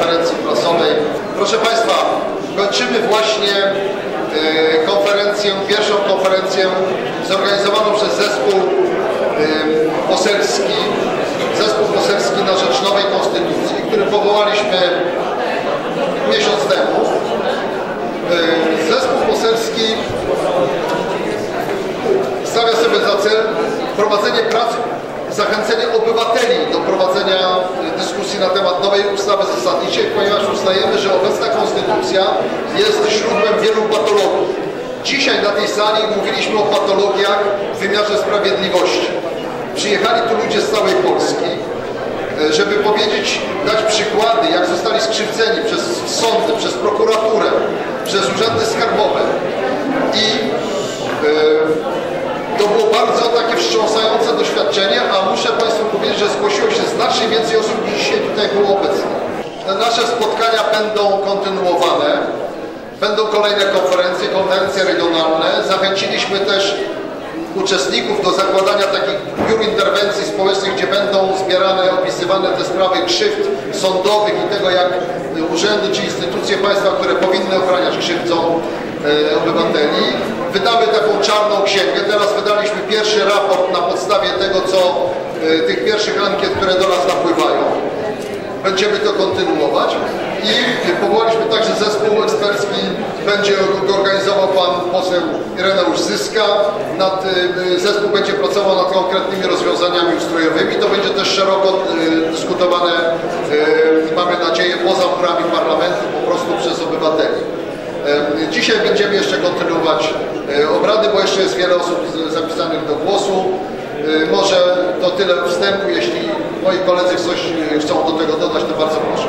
konferencji prasowej. Proszę Państwa, kończymy właśnie pierwszą konferencję zorganizowaną przez zespół poselski na rzecz nowej konstytucji, który powołaliśmy miesiąc temu. Zespół poselski stawia sobie za cel prowadzenie prac, zachęcenie obywateli do prowadzenia dyskusji na temat nowej ustawy zasadniczej, ponieważ uznajemy, że obecna konstytucja jest źródłem wielu patologii. Dzisiaj na tej sali mówiliśmy o patologiach w wymiarze sprawiedliwości. Przyjechali tu ludzie z całej Polski, żeby powiedzieć, dać przykłady, jak zostali skrzywdzeni przez sądy, przez prokuraturę, przez urzędy skarbowe. I to było bardzo takie wstrząsające doświadczenie, a muszę Państwu powiedzieć, że zgłosiło się znacznie więcej osób niż dzisiaj tutaj było obecnych. Nasze spotkania będą kontynuowane, będą kolejne konferencje regionalne. Zachęciliśmy też uczestników do zakładania takich biur interwencji społecznych, gdzie będą zbierane, opisywane te sprawy krzywd sądowych i tego, jak urzędy czy instytucje państwa, które powinny ochraniać krzywdzą obywateli. Wydamy taką czarną księgę. Teraz wydaliśmy pierwszy raport na podstawie tego, tych pierwszych ankiet, które do nas napływają. Będziemy to kontynuować i powołaliśmy także zespół ekspercki. Będzie go organizował pan poseł Ireneusz Zyska. Zespół będzie pracował nad konkretnymi rozwiązaniami ustrojowymi. To będzie też szeroko dyskutowane, mamy nadzieję, poza murami parlamentu, po prostu przez obywateli. Dzisiaj będziemy jeszcze kontynuować obrady, bo jeszcze jest wiele osób zapisanych do głosu. Może to tyle wstępu. Jeśli moi koledzy coś chcą do tego dodać, to bardzo proszę.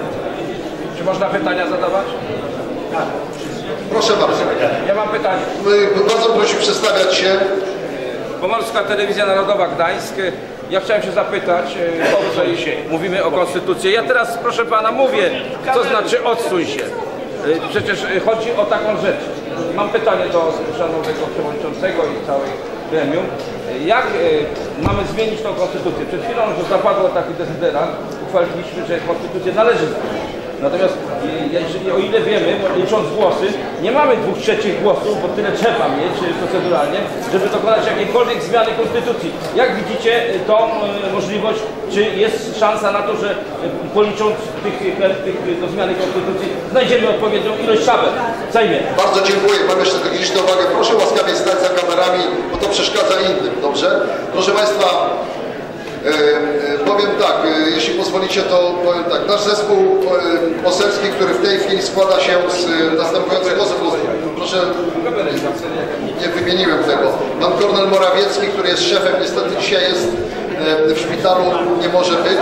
Czy można pytania zadawać? Tak. Proszę bardzo. Ja mam pytanie. Bardzo proszę przedstawiać się. Pomorska Telewizja Narodowa Gdańsk. Ja chciałem się zapytać, o co mówimy o konstytucji. Ja teraz, proszę pana, mówię, co znaczy odsuń się. Przecież chodzi o taką rzecz. Mam pytanie do szanownego przewodniczącego i całej gremium. Jak mamy zmienić tą konstytucję? Przed chwilą, że zapadło taki decyderat, uchwaliliśmy, że konstytucję należy zmienić. Natomiast o ile wiemy, licząc głosy, nie mamy 2/3 głosów, bo tyle trzeba mieć proceduralnie, żeby dokonać jakiejkolwiek zmiany konstytucji. Jak widzicie tą możliwość, czy jest szansa na to, że policząc do zmiany konstytucji znajdziemy odpowiednią ilość szabel w Sejmie? Bardzo dziękuję. Mam jeszcze techniczną uwagę. Proszę łaskawie stać za kamerami, bo to przeszkadza innym, dobrze? Proszę Państwa, powiem tak, jeśli pozwolicie, to powiem tak. Nasz zespół poselski, który w tej chwili składa się z następujących osób, proszę, nie wymieniłem tego. Pan Kornel Morawiecki, który jest szefem, niestety dzisiaj jest w szpitalu, nie może być.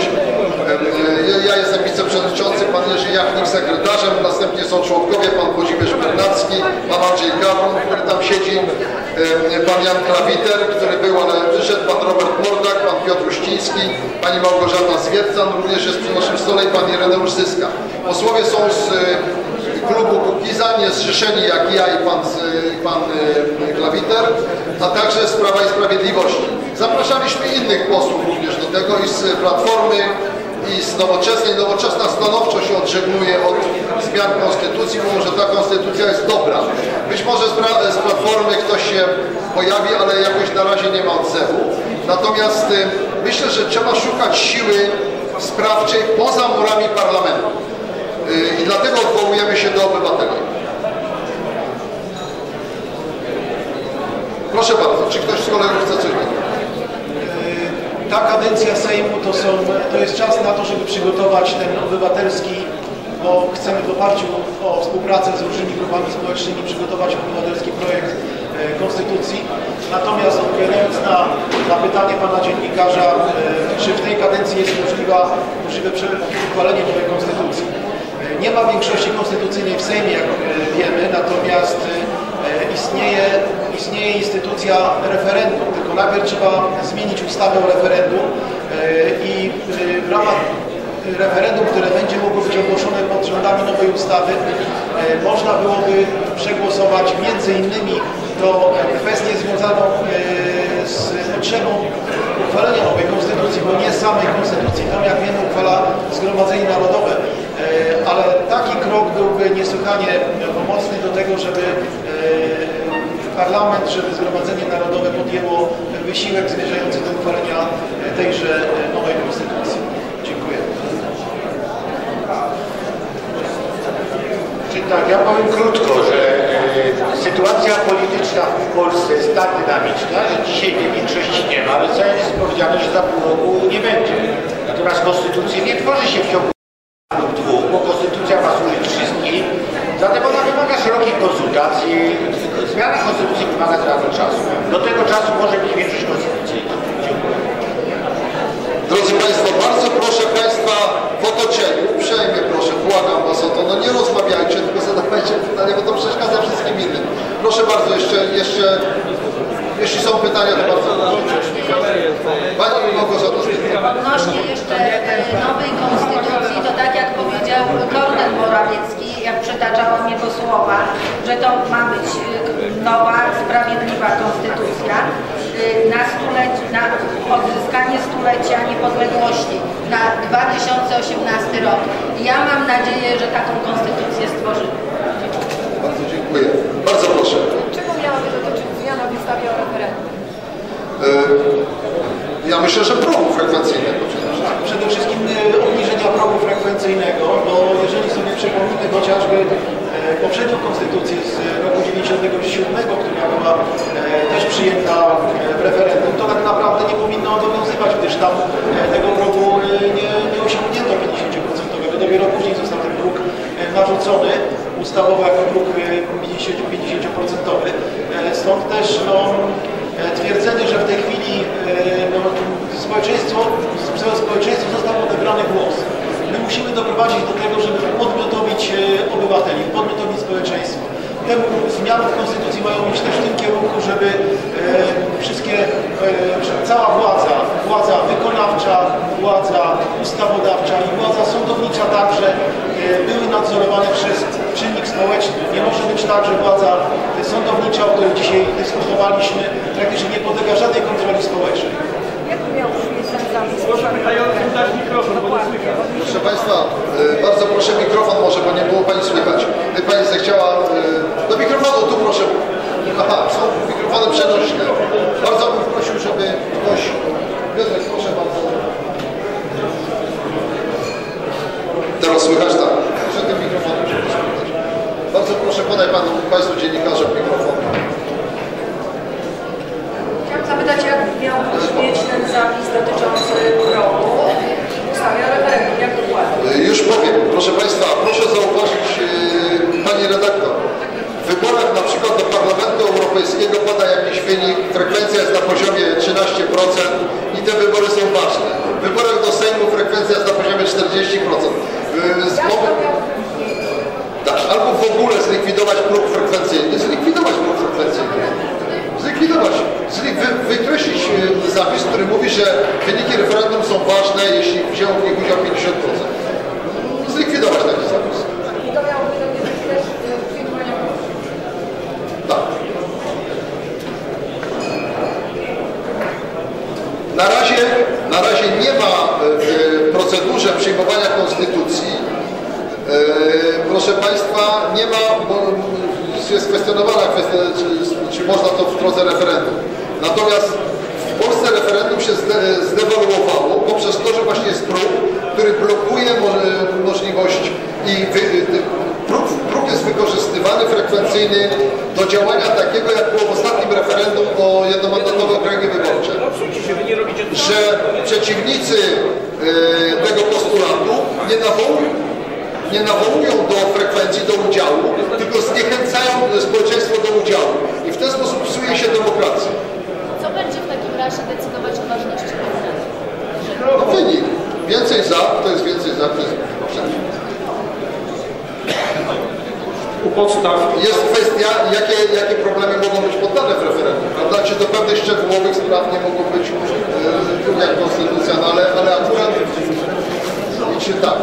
Ja jestem wiceprzewodniczący, pan Jerzy Jachnik sekretarzem, następnie są członkowie, pan Włodzimierz Bernacki, pan Andrzej Gawron, który tam siedzi, pan Jan Klawiter, który był, ale wyszedł, pan Robert Mordak, pan Piotr Uściński, pani Małgorzata Zwiercan, również jest przy naszym stole, i pan Ireneusz Zyska. Posłowie są z klubu Kukiza, niezrzeszeni jak ja i pan Klawiter, a także z Prawa i Sprawiedliwości. Zapraszaliśmy innych posłów również do tego i z Platformy, i z Nowoczesnej. Nowoczesna stanowczo się odżegnuje od zmian konstytucji, mimo że ta konstytucja jest dobra. Być może z Platformy ktoś się pojawi, ale jakoś na razie nie ma odzewu. Natomiast myślę, że trzeba szukać siły sprawczej poza murami parlamentu. I dlatego odwołujemy się do obywateli. Proszę bardzo, czy ktoś z kolegów chce coś powiedzieć? Ta kadencja Sejmu to jest czas na to, żeby przygotować ten obywatelski, bo chcemy w oparciu o współpracę z różnymi grupami społecznymi przygotować obywatelski projekt konstytucji. Natomiast odpowiadając na pytanie pana dziennikarza, czy w tej kadencji jest możliwe uchwalenie nowej konstytucji. Nie ma większości konstytucyjnej w Sejmie, jak wiemy, natomiast istnieje instytucja referendum, tylko najpierw trzeba zmienić ustawę o referendum i w ramach referendum, które będzie mogło być ogłoszone pod rządami nowej ustawy, można byłoby przegłosować między innymi tą kwestię związaną z potrzebą uchwalenia nowej konstytucji, bo nie samej konstytucji, tam jak wiemy uchwala Zgromadzenie Narodowe. niesłychanie pomocny do tego, żeby Parlament, żeby Zgromadzenie Narodowe podjęło wysiłek zmierzający do uchwalenia tejże nowej konstytucji. Dziękuję. Tak, ja powiem krótko, że sytuacja polityczna w Polsce jest tak dynamiczna, że dzisiaj tej większości nie ma, ale wcale nie jest powiedziane, że za pół roku nie będzie. Natomiast konstytucji nie tworzy się w ciągu lub dwóch, bo konstytucja ma służyć wszystkim, zatem ona wymaga szerokich konsultacji. Zmiana konstytucji wymaga trochę czasu. Do tego czasu może być większość konstytucyjna. Dziękuję. Drodzy Państwo, bardzo proszę Państwa w otoczeniu, uprzejmie proszę, błagam Was o to, no nie rozmawiajcie, tylko zadawajcie pytania, bo to przeszkadza wszystkim innym. Proszę bardzo, jeszcze jeśli są pytania, to bardzo proszę. Pani Małgorzata. Odnośnie jeszcze nowej konstytucji, to tak jak powiedział Kornel Morawiecki, jak przytaczałam jego słowa, że to ma być nowa, sprawiedliwa konstytucja na odzyskanie stulecia niepodległości na 2018 rok. Ja mam nadzieję, że taką konstytucję stworzymy. Bardzo dziękuję. Bardzo proszę. Czego miałaby dotyczyć zmiana w ustawie o referendum? Ja myślę, że progu frekwencyjnego przede wszystkim. Tak, przede wszystkim obniżenia progu frekwencyjnego, bo jeżeli sobie przypomnimy chociażby poprzednią konstytucję z roku 1997, która była też przyjęta w referendum, to tak naprawdę nie powinno obowiązywać, gdyż tam tego progu nie osiągnięto 50%. Dopiero później został ten próg narzucony ustawowo jako próg 50%. Stąd też twierdzenie, że w tej chwili społeczeństwu został odebrany głos. My musimy doprowadzić do tego, żeby podmiotowić obywateli, podmiotowić społeczeństwo. Temu zmiany w konstytucji mają iść też w tym kierunku, żeby cała władza wykonawcza, władza ustawodawcza i władza sądownicza także były nadzorowane przez czynnik społeczny. Nie może być tak, że władza sądownicza, o której dzisiaj dyskutowaliśmy, praktycznie nie podlega żadnej kontroli społecznej. Jak miał brzmieć ten zapis? Proszę Państwa, bardzo proszę mikrofon może, bo nie było Pani słychać. Pani zechciała do mikrofonu, tu proszę. Aha, są mikrofony przenośne. Bardzo bym prosił, żeby ktoś... Piotrek, proszę bardzo. Teraz słychać, tak? Proszę tym mikrofonem się posłuchać. Bardzo proszę, podaj Państwu dziennikarzom mikrofon. Chciałam zapytać, jak miał brzmieć ten zapis dotyczący progu w ustawie o referendum? Jak dokładnie? Już powiem. Proszę Państwa, proszę zauważyć, Pani redaktor, w wyborach na przykład do Parlamentu Europejskiego pada jakiś wynik, frekwencja jest na poziomie 13% i te wybory są ważne. W wyborach do Sejmu frekwencja jest na poziomie 40%. Tak, albo w ogóle zlikwidować próg frekwencyjny. Wykreślić zapis, który mówi, że wyniki referendum są ważne, jeśli wzięło w nich udział 50%. Zlikwidować taki zapis. I to miałoby dotyczyć też firmowania. Tak. Na razie nie ma w procedurze przyjmowania konstytucji, proszę Państwa, nie ma, bo jest kwestionowana kwestia, czy można to w drodze referendum. Natomiast w Polsce referendum się zdewaluowało poprzez to, że właśnie jest próg, który blokuje możliwość i próg jest wykorzystywany frekwencyjny do działania takiego, jak było w ostatnim referendum o jednomandatowe okręgi wyborcze. Że przeciwnicy tego postulatu nie nawołują do frekwencji, do udziału, tylko zniechęcają społeczeństwo do udziału. I w ten sposób psuje się demokracja. Co będzie w takim razie decydować o ważności referendum? No wynik. Więcej za, to jest więcej za, to jest przeciw. U podstaw jest kwestia, jakie problemy mogą być poddane w referendum, prawda? Czy do pewnych szczegółowych spraw nie mogą być jak konstytucja, no ale akurat liczy tak.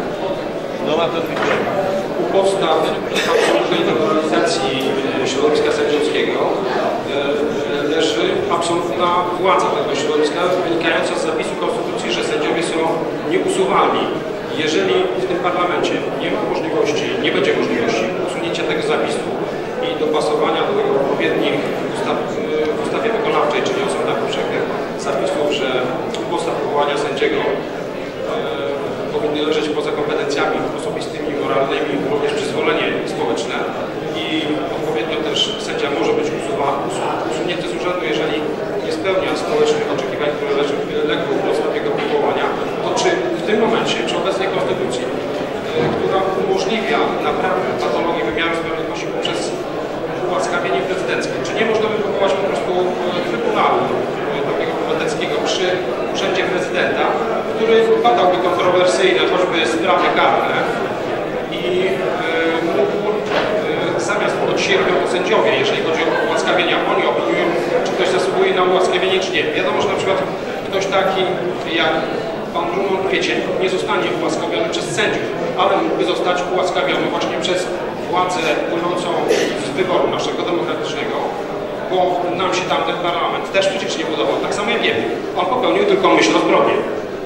U podstaw absolutnej demokratyzacji środowiska sędziowskiego leży absolutna władza tego środowiska wynikająca z zapisu Konstytucji, że sędziowie są nieusuwalni. Jeżeli w tym parlamencie nie ma możliwości, nie będzie możliwości rozwinięcia tego zapisu i dopasowania do tego odpowiednich w ustawie wykonawczej, czyli o sądach powszechnych, zapisów, że postaw powołania sędziego powinny leżeć poza kompetencjami osobistymi, moralnymi, również przyzwolenie społeczne i odpowiednio też sędzia może być usunięty z urzędu, jeżeli nie spełnia społecznych oczekiwań, które legły u podstaw jego powołania, to czy w tym momencie, przy obecnej konstytucji, która umożliwia naprawę patologii wymiaru sprawiedliwości poprzez ułaskawienie prezydenckie, czy nie można by powołać po prostu Trybunału takiego obywatelskiego przy urzędzie prezydenta, który badałby kontrowersyjne choćby sprawy karne i mógł zamiast bo dzisiaj robią to sędziowie, jeżeli chodzi o ułaskawienia, oni opiniują, czy ktoś zasługuje na ułaskawienie, czy nie. Wiadomo, że na przykład ktoś taki jak pan Brunon Kwiecień nie zostanie ułaskawiony przez sędziów, ale mógłby zostać ułaskawiony właśnie przez władzę płynącą z wyboru naszego demokratycznego, bo nam się tamten parlament też przecież nie podobał, tak samo jak wiemy. On popełnił tylko myśl o zbrodni.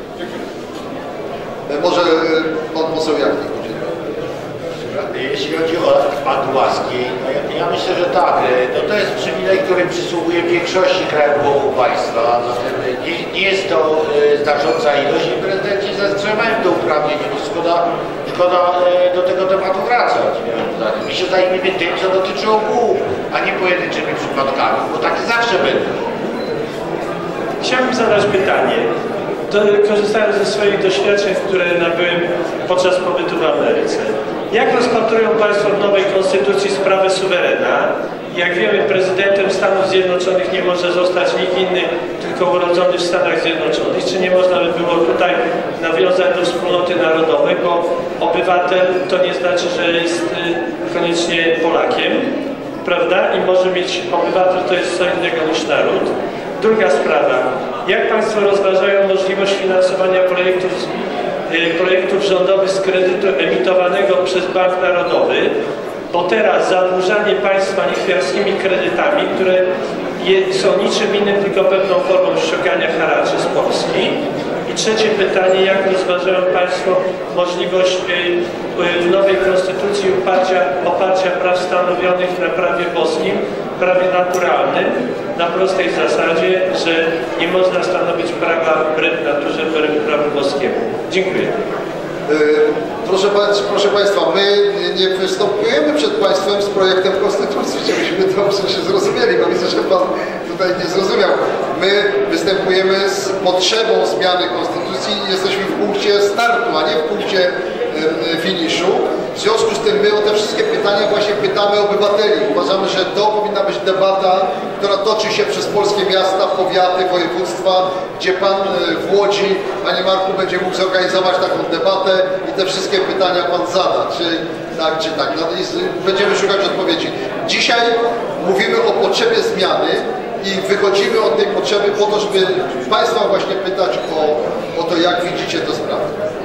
Może pan poseł Jachnik. Jeśli chodzi o temat łaski, ja myślę, że tak, to jest przywilej, który przysługuje większości krajów państwa, zatem nie jest to znacząca ilość i prezydenci zastrzegają do uprawnień, więc szkoda do tego tematu wracać. My się zajmiemy tym, co dotyczy ogółu, a nie pojedynczymi przypadkami, bo takie zawsze będą. Chciałbym zadać pytanie, korzystając ze swoich doświadczeń, które nabyłem podczas pobytu w Ameryce. Jak rozpatrują Państwo w nowej konstytucji sprawę suwerena? Jak wiemy, prezydentem Stanów Zjednoczonych nie może zostać nikt inny, tylko urodzony w Stanach Zjednoczonych. Czy nie można by było tutaj nawiązać do wspólnoty narodowej, bo obywatel to nie znaczy, że jest koniecznie Polakiem, prawda? I może mieć obywatel, to jest co innego niż naród. Druga sprawa. Jak Państwo rozważają możliwość finansowania projektów rządowych z kredytu emitowanego przez Bank Narodowy, bo teraz zadłużanie państwa lichwiarskimi kredytami, które są niczym innym, tylko pewną formą ściągania haraczy z Polski. I trzecie pytanie, jak rozważają Państwo możliwość w nowej konstytucji oparcia praw stanowionych na prawie boskim, prawie naturalnym, na prostej zasadzie, że nie można stanowić prawa wbrew naturze, wbrew prawu boskiemu. Dziękuję. Proszę Państwa, my nie występujemy przed Państwem z projektem konstytucji, żebyśmy dobrze się zrozumieli, bo widzę, że Pan tutaj nie zrozumiał. My występujemy z potrzebą zmiany konstytucji i jesteśmy w punkcie startu, a nie w punkcie finiszu. W związku z tym my o te wszystkie pytania właśnie pytamy obywateli. Uważamy, że to powinna być debata, która toczy się przez polskie miasta, powiaty, województwa, gdzie Pan w Łodzi, Panie Marku, będzie mógł zorganizować taką debatę i te wszystkie pytania Pan zada. Czy tak, czy tak. Będziemy szukać odpowiedzi. Dzisiaj mówimy o potrzebie zmiany i wychodzimy od tej potrzeby po to, żeby Państwa właśnie pytać o to, jak widzicie tę sprawę.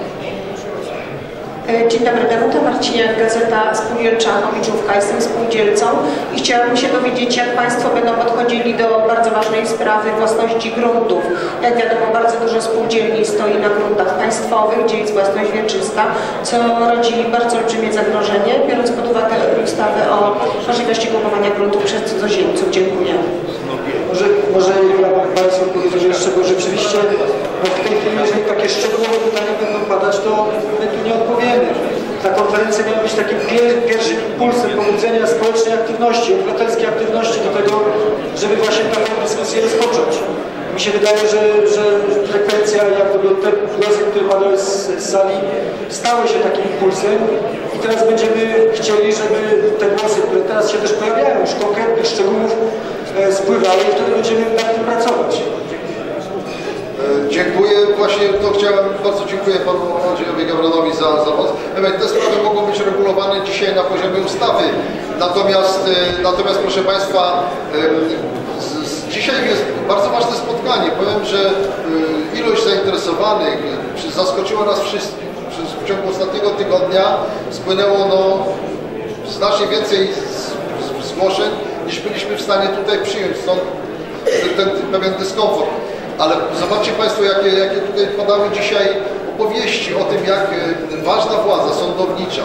Dzień dobry, Danuta Marciniak, Gazeta Spółdzielcza Chomiczówka. Jestem spółdzielcą i chciałabym się dowiedzieć, jak Państwo będą podchodzili do bardzo ważnej sprawy własności gruntów. Jak wiadomo, bardzo dużo spółdzielni stoi na gruntach państwowych, gdzie jest własność wieczysta, co rodzi bardzo olbrzymie zagrożenie, biorąc pod uwagę ustawę o możliwości kupowania gruntów przez cudzoziemców. Dziękuję. Może ja Państwu powiedzieć jeszcze, bo rzeczywiście w tej chwili, jeżeli takie szczegółowe pytania będą padać, to my tu nie odpowiemy. Ta konferencja miała być takim pierwszym impulsem pobudzenia społecznej aktywności, obywatelskiej aktywności do tego, żeby właśnie taką dyskusję rozpocząć. Mi się wydaje, że frekwencja, jak gdyby te głosy, które padały z sali, stały się takim impulsem i teraz będziemy chcieli, żeby te głosy, które teraz się też pojawiają, już konkretnych szczegółów spływały i wtedy będziemy nad tym pracować. Dziękuję. Właśnie to chciałem, bardzo dziękuję Panu Andrzejowi Gawronowi za pomoc. Te sprawy mogą być regulowane dzisiaj na poziomie ustawy. Natomiast proszę Państwa, dzisiaj jest bardzo ważne spotkanie. Powiem, że ilość zainteresowanych zaskoczyła nas wszystkich. W ciągu ostatniego tygodnia spłynęło znacznie więcej zgłoszeń, niż byliśmy w stanie tutaj przyjąć. Stąd ten pewien dyskomfort. Ale zobaczcie Państwo, jakie tutaj padały dzisiaj opowieści o tym, jak ważna władza sądownicza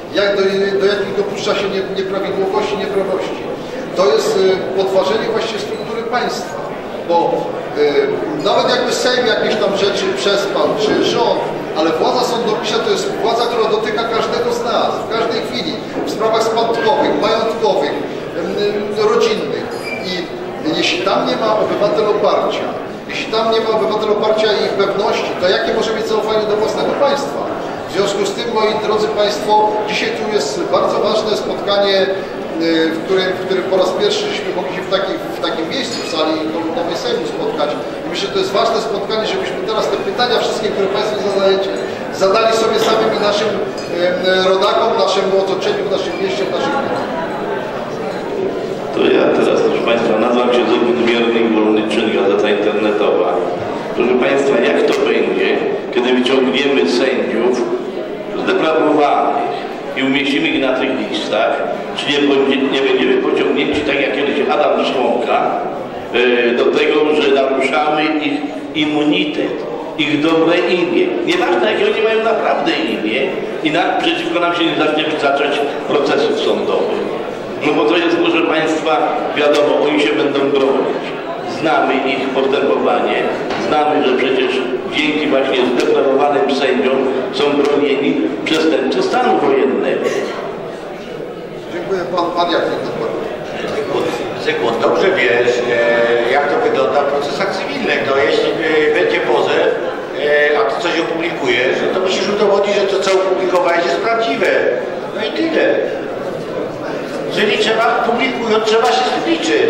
do jakich dopuszcza się nieprawidłowości, nieprawości. To jest podważenie właściwie struktury państwa, bo nawet jakby Sejm jakieś tam rzeczy przespał, czy rząd, ale władza sądownicza to jest władza, która dotyka każdego z nas, w każdej chwili, w sprawach spadkowych, majątkowych, rodzinnych. I jeśli tam nie ma obywatel oparcia, jeśli tam nie ma obywatel oparcia i pewności, to jakie może mieć zaufanie do własnego państwa? W związku z tym, moi drodzy Państwo, dzisiaj tu jest bardzo ważne spotkanie, w którym po raz pierwszy żeśmy mogli się w takim miejscu, w sali komentarnej Sejmu spotkać. I myślę, że to jest ważne spotkanie, żebyśmy teraz te pytania wszystkie, które Państwo zadajecie, zadali sobie samym i naszym rodakom, naszemu otoczeniu, w naszym mieście, w naszym kraju. To ja teraz, proszę Państwa, nazywam się Zygmunt Miernik, Wolny Czyn, Gazeta Internetowa. Proszę Państwa, jak to będzie, kiedy wyciągniemy sędziów zdeprawowanych i umieścimy ich na tych listach, czy nie będziemy pociągnięci, tak jak kiedyś Adam Szłonka, do tego, że naruszamy ich immunitet, ich dobre imię. Nieważne, jakie oni mają naprawdę imię i przeciwko nam się nie zacznie zacząć procesów sądowych. No bo to jest, proszę Państwa, wiadomo, oni się będą bronić. Znamy ich postępowanie, znamy, że przecież dzięki właśnie zdeprawowanym sędziom są bronieni przestępcy stanu wojennego. Dziękuję. Pan jak Zygmunt, dobrze wiesz, jak to wygląda w procesach cywilnych. No jeśli będzie pozew, a ty coś opublikujesz, to musisz udowodnić, że to, co opublikowałeś, jest prawdziwe. No i tyle. Czyli publikując, trzeba się liczyć.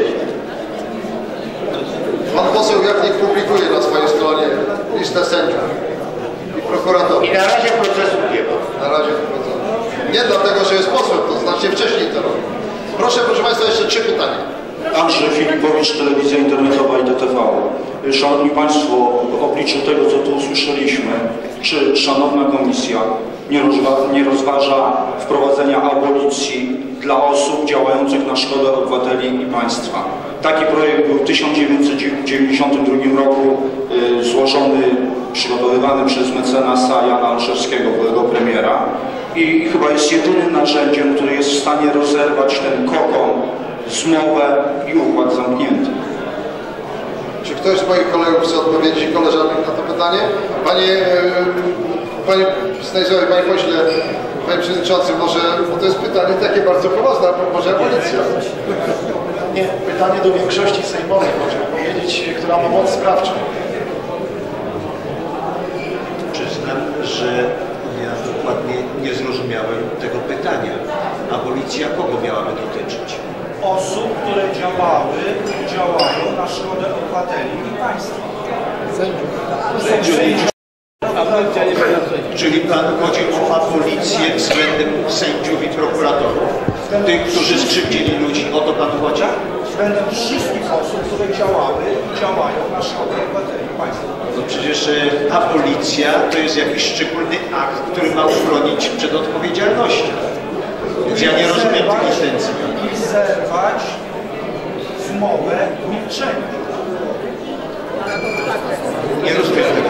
Pan poseł Jachnik publikuje na swojej stronie listę sędziów i prokuratorów. I na razie procesu nie ma. Na razie procesu. Nie dlatego, że jest posłem, to znacznie wcześniej to robi. Proszę Państwa, jeszcze 3 pytania. Andrzej Filipowicz, Telewizja Internetowa i DTV. Szanowni Państwo, w obliczu tego, co tu usłyszeliśmy, czy szanowna komisja nie rozważa wprowadzenia abolicji dla osób działających na szkodę obywateli i państwa? Taki projekt był w 1992 roku złożony, przygotowywany przez mecenasa Jana Olszewskiego, byłego premiera, i chyba jest jedynym narzędziem, który jest w stanie rozerwać ten kokon, zmowę i układ zamknięty. Czy ktoś z moich kolegów chce odpowiedzieć, koleżanek, na to pytanie? Panie Stanisławie, Panie Pośle, Panie Przewodniczący, może, bo to jest pytanie takie bardzo poważne, może abolicja? Nie, pytanie do większości sejmowej, można powiedzieć, która ma moc sprawczą. Przyznam, że ja dokładnie nie zrozumiałem tego pytania. Abolicja kogo miałaby dotyczyć? Osób, które działały i działają na szkodę obywateli i państwa. Czyli Pan chodzi o abolicję względem sędziów i prokuratorów? Tych, którzy skrzywdzili ludzi, o to Panu chodzi? Względem wszystkich osób, które działały i działają na szkodę obywateli i państwa. No przecież abolicja to jest jakiś szczególny akt, który ma uchronić przed odpowiedzialnością. Więc ja nie rozumiem tych intencji. I zerwać zmowę milczenia. Nie rozumiem tego.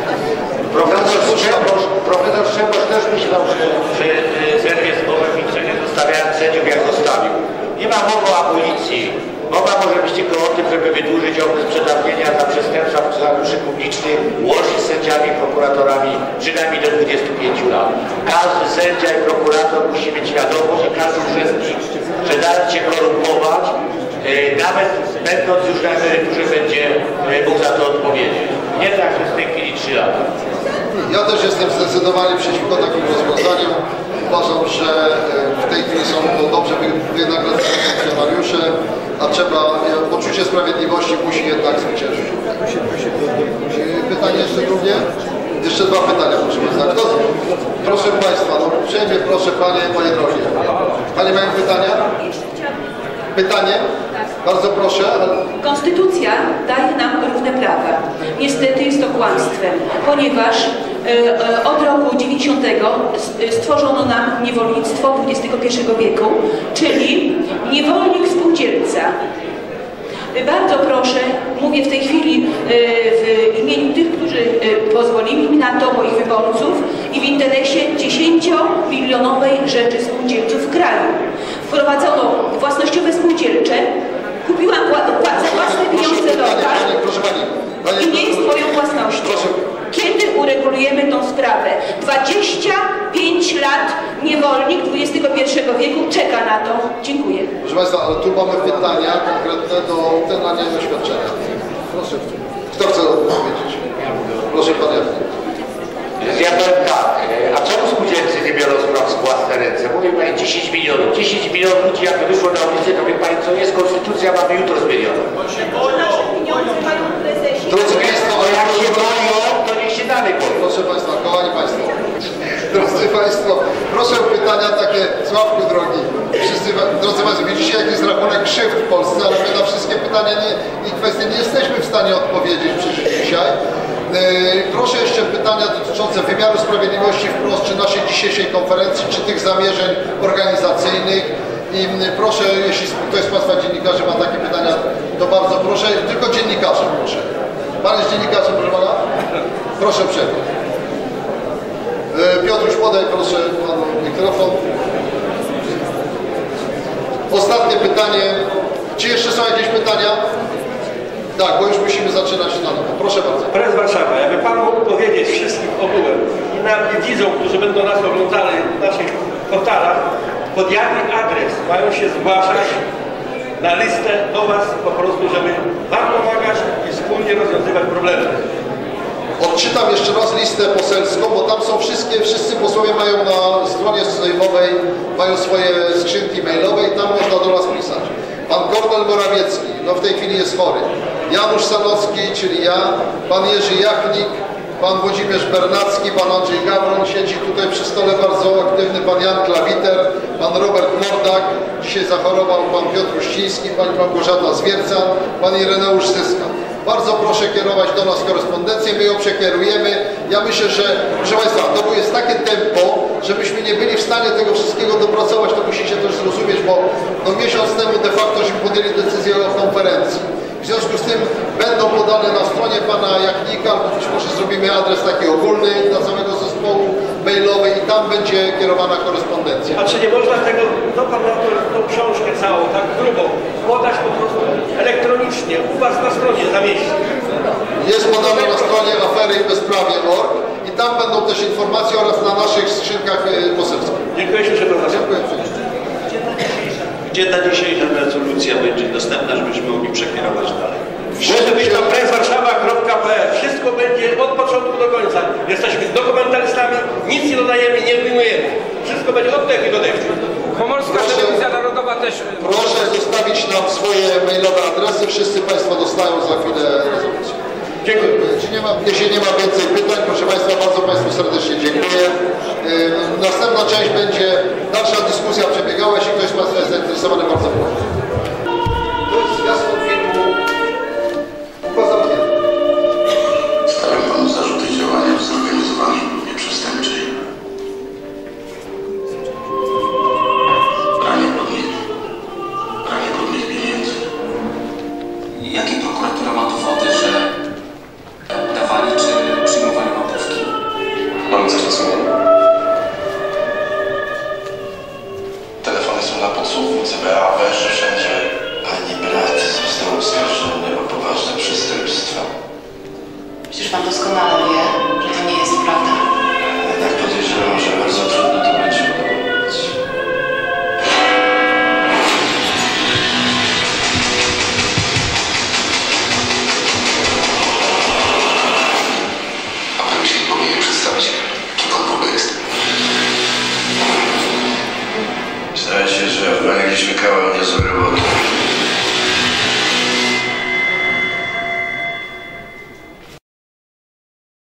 Profesor Szebosz też myślał, że zerwie zmowę milczenia, zostawiając sędziów jak zostawił. Nie ma mowy o abolicji. Mowa może być tylko o tym, żeby wydłużyć okres przedawnienia za przestępstwa w funkcjonariuszy publicznych, łączyć z sędziami, prokuratorami przynajmniej do 25 lat. Każdy sędzia i prokurator musi mieć świadomość i każdy urzędnik, że dając się korumpować, nawet będąc już na emeryturze, będzie mógł za to odpowiedzieć. Nie tak, że w tej chwili 3 lata. Ja też jestem zdecydowanie przeciwko takim rozwiązaniom. Uważam, że w tej chwili są to dobrze wynagradzani funkcjonariusze, a trzeba, poczucie sprawiedliwości musi jednak zwyciężyć. Pytanie jeszcze drugie? Jeszcze 2 pytania, proszę Państwa. Proszę Państwa, no uprzejmie proszę Panie drogie. Panie mają pytania? Pytanie? Bardzo proszę. Konstytucja daje nam równe prawa. Niestety jest to kłamstwem, ponieważ od roku 90 stworzono nam niewolnictwo XXI wieku, czyli niewolnik spółdzielca. Bardzo proszę, mówię w tej chwili w imieniu tych, którzy pozwolili mi na to, moich wyborców, i w interesie 10-milionowej rzeczy spółdzielców w kraju. Wprowadzono własnościowe spółdzielcze, kupiłam za własne pieniądze lokal i nie jest moją własnością. Kiedy uregulujemy tą sprawę? 25 lat niewolnik XXI wieku czeka na to. Dziękuję. Proszę Państwa, ale tu mamy pytania konkretne do uznania doświadczenia. Proszę. Kto chce odpowiedzieć? Proszę Pan Jacek. Ja powiem tak, a czemu spółdzielcy nie biorą spraw w własne ręce? Mówię Pani 10 milionów. 10 milionów ludzi jakby wyszło na ulicę, to wie Pani co jest? Konstytucja mamy jutro zmieniona. Drodzy Państwo, jak się boją, to niech się dalej boją. Proszę Państwa, kochani Państwo. Drodzy Państwo, proszę o pytania takie, Sławku drogi. Wszyscy, drodzy Państwo, widzicie jaki jest rachunek krzywd w Polsce, ale my na wszystkie pytania i kwestie nie jesteśmy w stanie odpowiedzieć przecież dzisiaj. Proszę jeszcze pytania dotyczące wymiaru sprawiedliwości wprost, czy naszej dzisiejszej konferencji, czy tych zamierzeń organizacyjnych. I proszę, jeśli ktoś z Państwa dziennikarzy ma takie pytania, to bardzo proszę, tylko dziennikarzem proszę. Pan jest dziennikarzem, proszę Pana? Proszę uprzejmie. Piotruś, podaj proszę Panu mikrofon. Ostatnie pytanie. Czy jeszcze są jakieś pytania? Tak, bo już musimy zaczynać na nowo. Proszę bardzo. Prezes Warszawa, jakby Pan mógł powiedzieć wszystkim ogółem i nam widzom, którzy będą nas oglądali w naszych portalach, pod jaki adres mają się zgłaszać na listę do Was po prostu, żeby Wam pomagać i wspólnie rozwiązywać problemy. Odczytam jeszcze raz listę poselską, bo tam są wszyscy posłowie mają na stronie sejmowej, mają swoje skrzynki mailowe i tam można do nas pisać. Pan Kornel Morawiecki, no w tej chwili jest chory. Janusz Sanocki, czyli ja, pan Jerzy Jachnik, pan Włodzimierz Bernacki, pan Andrzej Gawron siedzi tutaj przy stole bardzo aktywny, pan Jan Klawiter, pan Robert Mordak, dzisiaj zachorował pan Piotr Uściński, pani Małgorzata Zwiercan, pan Ireneusz Zyska. Bardzo proszę kierować do nas korespondencję, my ją przekierujemy. Ja myślę, że, proszę Państwa, to jest takie tempo, żebyśmy nie byli w stanie tego wszystkiego dopracować, to musicie też zrozumieć, bo no, miesiąc temu de facto żeśmy podjęli decyzję o konferencji. W związku z tym będą podane na stronie pana Jachnika, albo być może zrobimy adres taki ogólny dla całego zespołu mailowy i tam będzie kierowana korespondencja. A czy nie można tego, no Pan na tą książkę całą, tak grubą, podać po prostu elektronicznie, u Was na stronie zamieścić? Jest podane na stronie aferybezprawie.org i tam będą też informacje oraz na naszych skrzynkach poselskich. Dziękuję się, że Pan Dziękuję. Gdzie ta dzisiejsza rezolucja będzie dostępna, żebyśmy mogli przekierować dalej? Może być to prezwarszawa.pl. Wszystko będzie od początku do końca. Jesteśmy dokumentalistami, nic nie dodajemy, nie wyjmujemy. Wszystko będzie od tej do tej. Pomorska Telewizja Narodowa też... Proszę zostawić nam swoje mailowe adresy. Wszyscy Państwo dostają za chwilę rezolucję. Dziękuję. Jeśli nie ma więcej pytań, proszę Państwa, bardzo Państwu serdecznie dziękuję. Następna część będzie dalsza dyskusja przebiegała. Jeśli ktoś z Państwa jest zainteresowany, bardzo proszę. To jest zwiastun filmu Zamknięty. Stawiam Panu zarzuty działania w zorganizowanej grupie przestępczej. Pranie brudnych pieniędzy. Jakie prokuratura ma dowody, że dawali czy przyjmowali łapówki? Mamy coś na sumieniu? Telefony są na podsłuchu, CBA, węży wszędzie. Pani brat został oskarżony o poważne przestępstwa. Przecież Pan doskonale wie, że to nie jest prawda. Jednak podejrzewam, że bardzo trudno to będzie udowodnić. A Pan mi się powinien przedstawić, kim Pan w ogóle jest. Zdaje się, że w planie gdzieś wykała niezłe roboty.